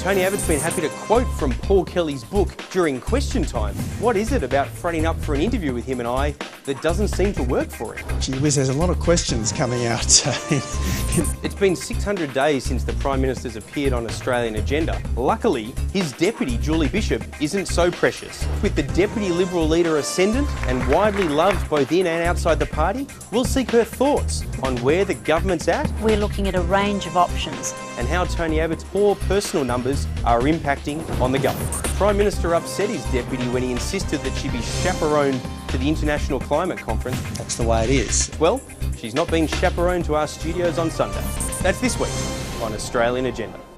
Tony Abbott's been happy to quote from Paul Kelly's book during question time. What is it about fronting up for an interview with him and I that doesn't seem to work for him? Gee whiz, there's a lot of questions coming out. It's been 600 days since the Prime Minister's appeared on Australian Agenda. Luckily, his deputy, Julie Bishop, isn't so precious. With the Deputy Liberal leader ascendant and widely loved both in and outside the party, we'll seek her thoughts on where the government's at. We're looking at a range of options. And how Tony Abbott's poor personal numbers are impacting on the government. The Prime Minister upset his deputy when he insisted that she be chaperoned to the International Climate Conference. That's the way it is. Well, she's not being chaperoned to our studios on Sunday. That's this week on Australian Agenda.